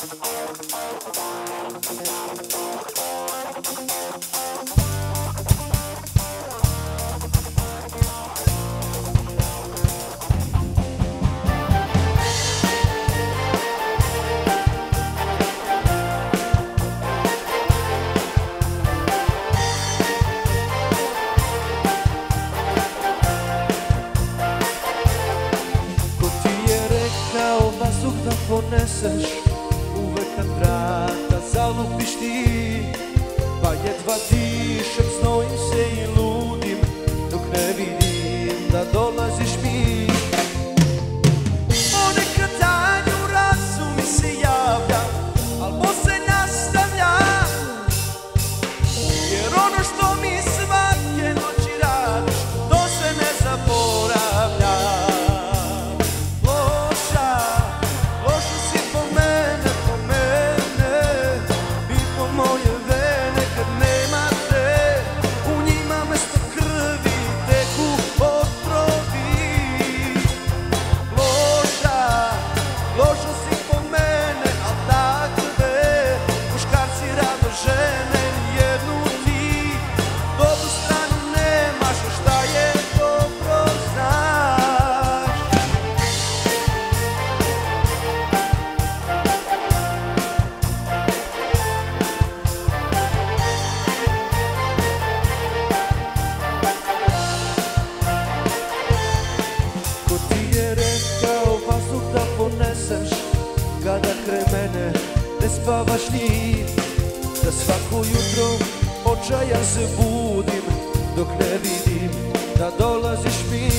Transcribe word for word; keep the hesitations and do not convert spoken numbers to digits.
Da poneseš uvek kad vrata zalupiš ti, pa jedva dišem, znojim se i ludim dok ne vidim da dolaziš mi. Ponekad danju razum mi se javlja, al posle nastavlja, jer ono što mi svake noći radiš, to se ne zaboravlja. Kada kraj mene ne spavaš ni, da svako jutro očajan se budim dok ne vidim da dolaziš mi.